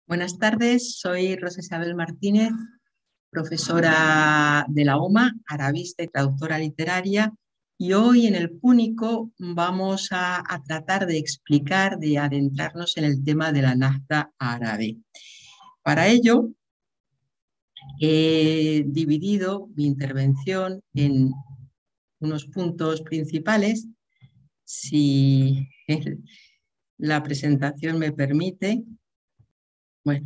Buenas tardes, soy Rosa Isabel Martínez, profesora de la OMA, arabista y traductora literaria, y hoy en el Púnico vamos a tratar de explicar, de adentrarnos en el tema de la Nahda árabe. Para ello, he dividido mi intervención en unos puntos principales. Si la presentación me permite. Bueno,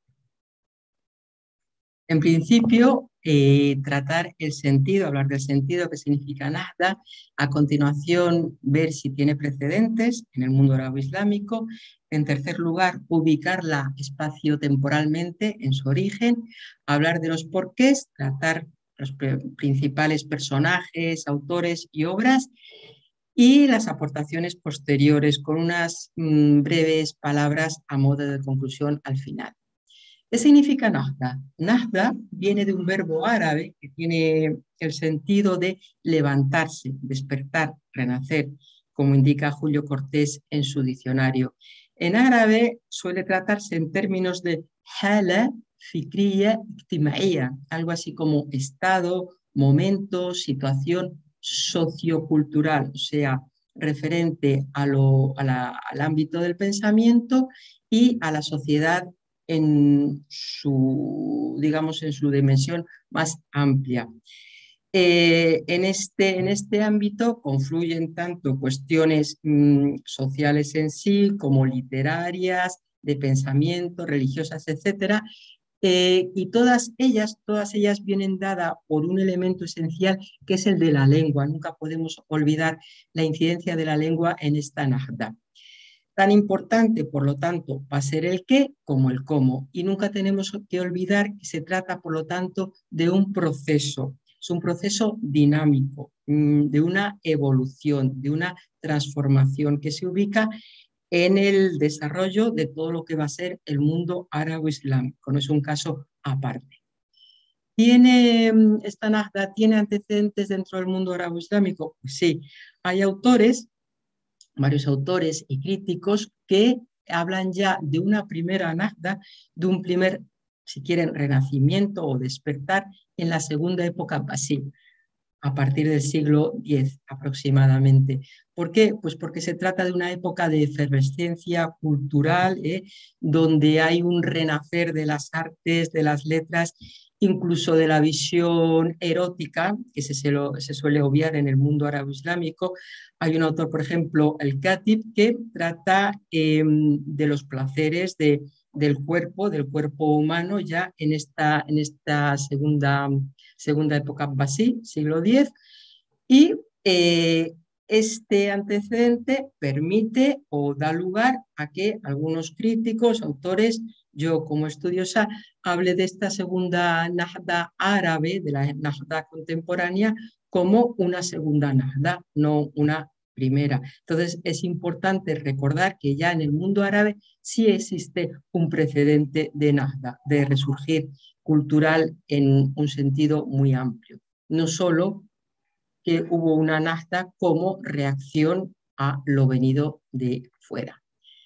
en principio, tratar el sentido, hablar del sentido que significa Nahda. A continuación, ver si tiene precedentes en el mundo árabe-islámico. En tercer lugar, ubicarla espacio-temporalmente en su origen. Hablar de los porqués, tratar los principales personajes, autores y obras. Y las aportaciones posteriores con unas breves palabras a modo de conclusión al final. ¿Qué significa Nahda? Nahda viene de un verbo árabe que tiene el sentido de levantarse, despertar, renacer, como indica Julio Cortés en su diccionario. En árabe suele tratarse en términos de hala, fikriya, ijtimaiya, algo así como estado, momento, situación sociocultural, o sea, referente al ámbito del pensamiento y a la sociedad en su, digamos, en su dimensión más amplia. En este ámbito confluyen tanto cuestiones sociales en sí como literarias, de pensamiento, religiosas, etcétera, y todas ellas vienen dadas por un elemento esencial que es el de la lengua. Nunca podemos olvidar la incidencia de la lengua en esta Nahda. Tan importante, por lo tanto, va a ser el qué como el cómo. Y nunca tenemos que olvidar que se trata, por lo tanto, de un proceso. Es un proceso dinámico, de una evolución, de una transformación que se ubica en el desarrollo de todo lo que va a ser el mundo árabe-islámico. No es un caso aparte. ¿Esta Nahda tiene antecedentes dentro del mundo árabe-islámico? Pues sí, hay varios autores y críticos que hablan ya de una primera Nahda, de un primer, si quieren, renacimiento o despertar en la segunda época basí, a partir del siglo X aproximadamente. ¿Por qué? Pues porque se trata de una época de efervescencia cultural, donde hay un renacer de las artes, de las letras, incluso de la visión erótica, que se suele obviar en el mundo árabe-islámico. Hay un autor, por ejemplo, el Khatib, que trata de los placeres del cuerpo humano ya en esta segunda época basí, siglo X, y este antecedente permite o da lugar a que algunos críticos, autores, yo como estudiosa, hable de esta segunda Nahda árabe, de la Nahda contemporánea, como una segunda Nahda, no una primera. Entonces es importante recordar que ya en el mundo árabe sí existe un precedente de Nahda, de resurgir cultural en un sentido muy amplio. No solo que hubo una Nahda como reacción a lo venido de fuera.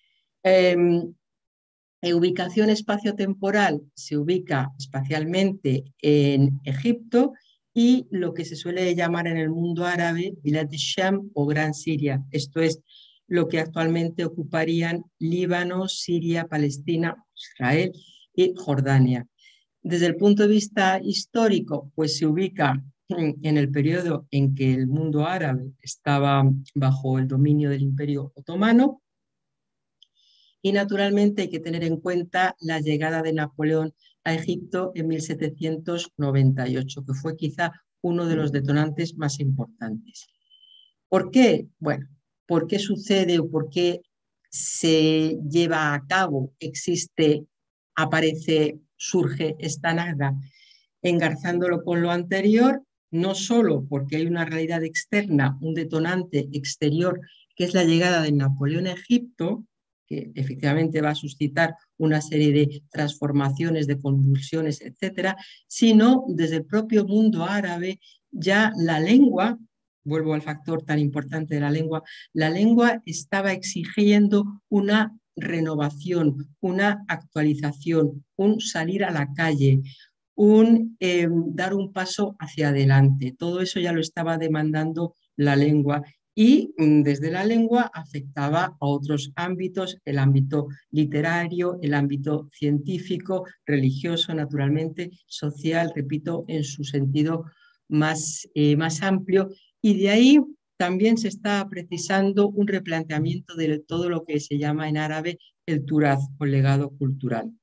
Ubicación espacio-temporal se ubica espacialmente en Egipto y lo que se suele llamar en el mundo árabe Bilad Sham o Gran Siria. Esto es lo que actualmente ocuparían Líbano, Siria, Palestina, Israel y Jordania. Desde el punto de vista histórico, pues se ubica en el periodo en que el mundo árabe estaba bajo el dominio del Imperio Otomano, y naturalmente hay que tener en cuenta la llegada de Napoleón a Egipto en 1798, que fue quizá uno de los detonantes más importantes. ¿Por qué? Bueno, ¿por qué sucede o por qué se lleva a cabo, aparece, surge esta Nahda? Engarzándolo con lo anterior, no solo porque hay una realidad externa, un detonante exterior, que es la llegada de Napoleón a Egipto, que efectivamente va a suscitar una serie de transformaciones, de convulsiones, etcétera, sino desde el propio mundo árabe, ya la lengua, vuelvo al factor tan importante de la lengua estaba exigiendo una renovación, una actualización, un salir a la calle, un dar un paso hacia adelante. Todo eso ya lo estaba demandando la lengua y desde la lengua afectaba a otros ámbitos, el ámbito literario, el ámbito científico, religioso, naturalmente, social, repito, en su sentido más amplio. Y de ahí también se está precisando un replanteamiento de todo lo que se llama en árabe el turaz o legado cultural.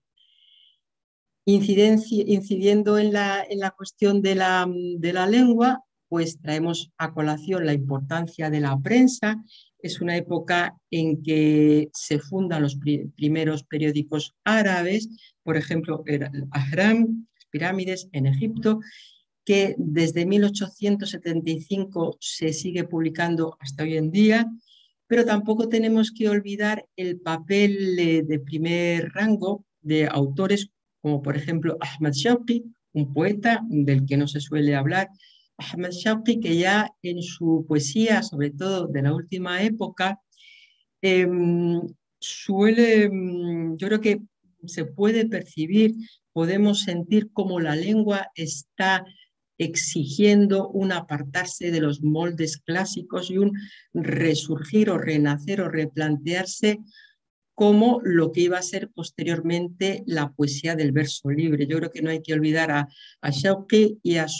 Incidiendo en la cuestión de la lengua, pues traemos a colación la importancia de la prensa. Es una época en que se fundan los primeros periódicos árabes, por ejemplo, el Ahram, las pirámides en Egipto, que desde 1875 se sigue publicando hasta hoy en día, pero tampoco tenemos que olvidar el papel de primer rango de autores como por ejemplo Ahmad Shawqi, un poeta del que no se suele hablar. Ahmad Shawqi, que ya en su poesía, sobre todo de la última época, eh, yo creo que se puede percibir, podemos sentir cómo la lengua está exigiendo un apartarse de los moldes clásicos y un resurgir o renacer o replantearse como lo que iba a ser posteriormente la poesía del verso libre. Yo creo que no hay que olvidar a Shawqi y a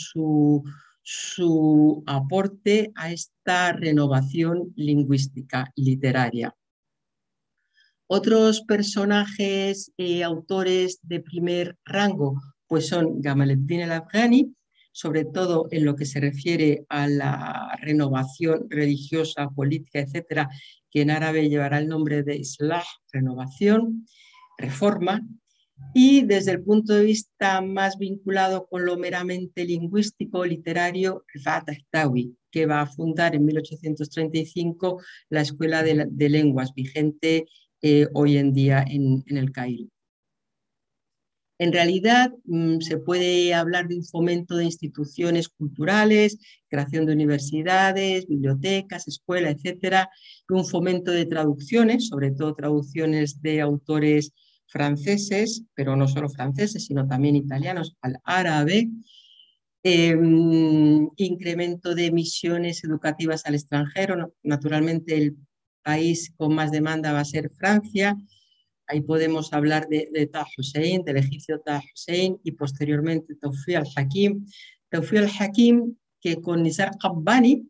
su aporte a esta renovación lingüística literaria. Otros personajes, autores de primer rango, pues son Gamaleddin el-Afghani, sobre todo en lo que se refiere a la renovación religiosa, política, etcétera, que en árabe llevará el nombre de Islah, renovación, reforma, y desde el punto de vista más vinculado con lo meramente lingüístico, literario, Rifat Ahtawi, que va a fundar en 1835 la Escuela de Lenguas, vigente hoy en día en el Cairo. En realidad, se puede hablar de un fomento de instituciones culturales, creación de universidades, bibliotecas, escuelas, etcétera, un fomento de traducciones, sobre todo traducciones de autores franceses, pero no solo franceses, sino también italianos al árabe, incremento de misiones educativas al extranjero. Naturalmente, el país con más demanda va a ser Francia. Ahí podemos hablar de Taha Hussein, del egipcio Taha Hussein, y posteriormente Tawfiq al-Hakim. Tawfiq al-Hakim, que con Nizar Qabbani,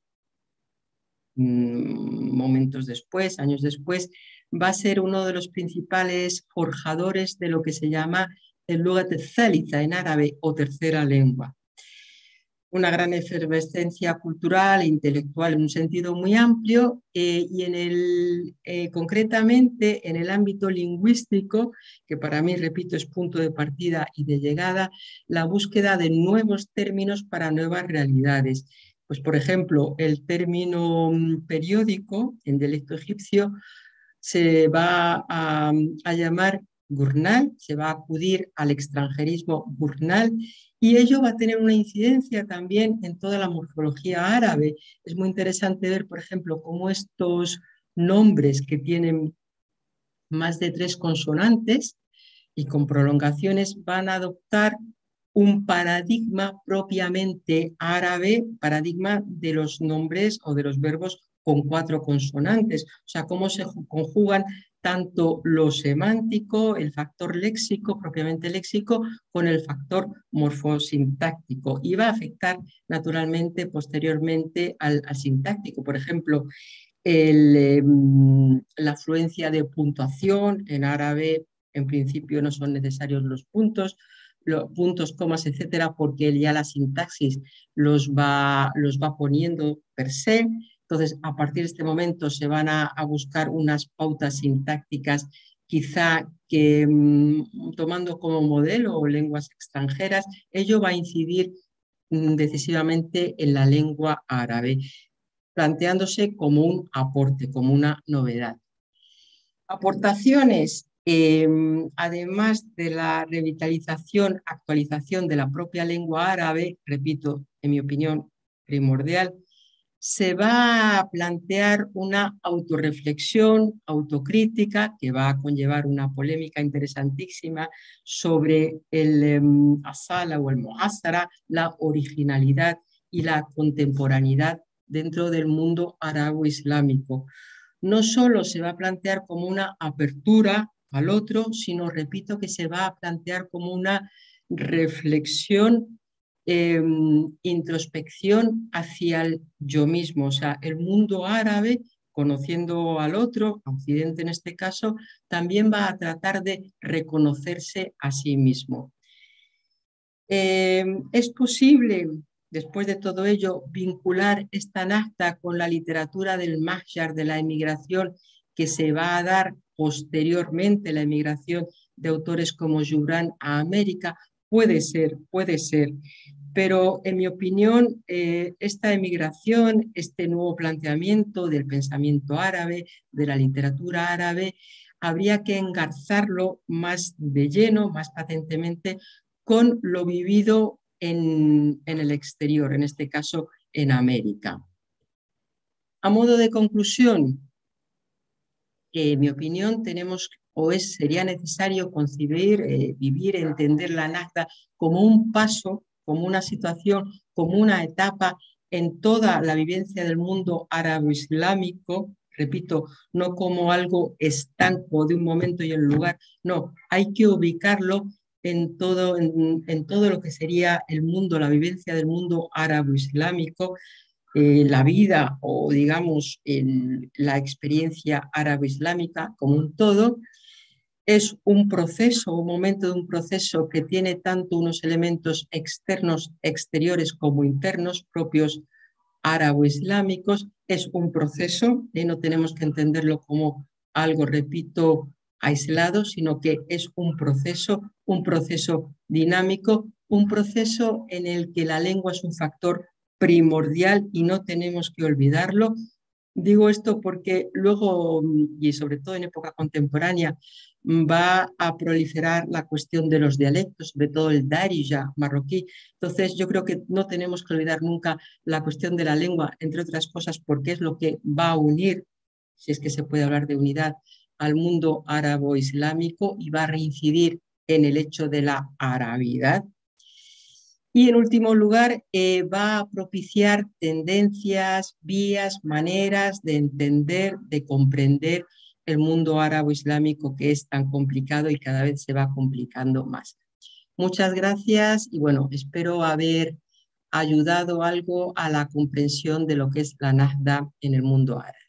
momentos después, años después, va a ser uno de los principales forjadores de lo que se llama el Lugat al-Thalitha en árabe o tercera lengua. Una gran efervescencia cultural e intelectual en un sentido muy amplio y concretamente en el ámbito lingüístico, que para mí, repito, es punto de partida y de llegada, la búsqueda de nuevos términos para nuevas realidades. Pues, por ejemplo, el término periódico en dialecto egipcio se va a llamar gurnal, se va a acudir al extranjerismo gurnal y ello va a tener una incidencia también en toda la morfología árabe. Es muy interesante ver, por ejemplo, cómo estos nombres que tienen más de 3 consonantes y con prolongaciones van a adoptar un paradigma propiamente árabe, paradigma de los nombres o de los verbos con 4 consonantes, o sea, cómo se conjugan tanto lo semántico, el factor léxico, propiamente léxico, con el factor morfosintáctico, y va a afectar naturalmente posteriormente al sintáctico. Por ejemplo, la afluencia de puntuación en árabe, en principio no son necesarios los puntos, comas, etcétera, porque él ya la sintaxis los va poniendo per se. Entonces, a partir de este momento se van a buscar unas pautas sintácticas, quizá que tomando como modelo lenguas extranjeras, ello va a incidir decisivamente en la lengua árabe, planteándose como un aporte, como una novedad. Aportaciones, además de la revitalización, actualización de la propia lengua árabe, repito, en mi opinión, primordial, se va a plantear una autorreflexión, autocrítica, que va a conllevar una polémica interesantísima sobre el asala o el muhasara, la originalidad y la contemporaneidad dentro del mundo arabo-islámico. No solo se va a plantear como una apertura al otro, sino, repito, que se va a plantear como una reflexión, introspección hacia el yo mismo. O sea, el mundo árabe, conociendo al otro, a Occidente en este caso, también va a tratar de reconocerse a sí mismo. Es posible, después de todo ello, vincular esta Nahda con la literatura del Mahjar, de la emigración que se va a dar posteriormente, la emigración de autores como Gibran a América. Puede ser, pero en mi opinión, esta emigración, este nuevo planteamiento del pensamiento árabe, de la literatura árabe, habría que engarzarlo más de lleno, más patentemente, con lo vivido en el exterior, en este caso en América. A modo de conclusión, en mi opinión, sería necesario concebir, vivir, entender la Nahda como un paso, como una situación, como una etapa en toda la vivencia del mundo árabe-islámico. Repito, no como algo estanco de un momento y un lugar, no, hay que ubicarlo en todo lo que sería el mundo, la vivencia del mundo árabe-islámico, la vida o digamos la experiencia árabe-islámica como un todo. Es un proceso, un momento de un proceso que tiene tanto unos elementos externos, exteriores como internos, propios árabo-islámicos. Es un proceso, no tenemos que entenderlo como algo, repito, aislado, sino que es un proceso dinámico, un proceso en el que la lengua es un factor primordial y no tenemos que olvidarlo. Digo esto porque luego, y sobre todo en época contemporánea, va a proliferar la cuestión de los dialectos, sobre todo el Darija marroquí. Entonces, yo creo que no tenemos que olvidar nunca la cuestión de la lengua, entre otras cosas, porque es lo que va a unir, si es que se puede hablar de unidad, al mundo árabo-islámico y va a reincidir en el hecho de la arabidad. Y en último lugar, va a propiciar tendencias, vías, maneras de entender, de comprender el mundo árabe-islámico, que es tan complicado y cada vez se va complicando más. Muchas gracias y bueno, espero haber ayudado algo a la comprensión de lo que es la Nahda en el mundo árabe.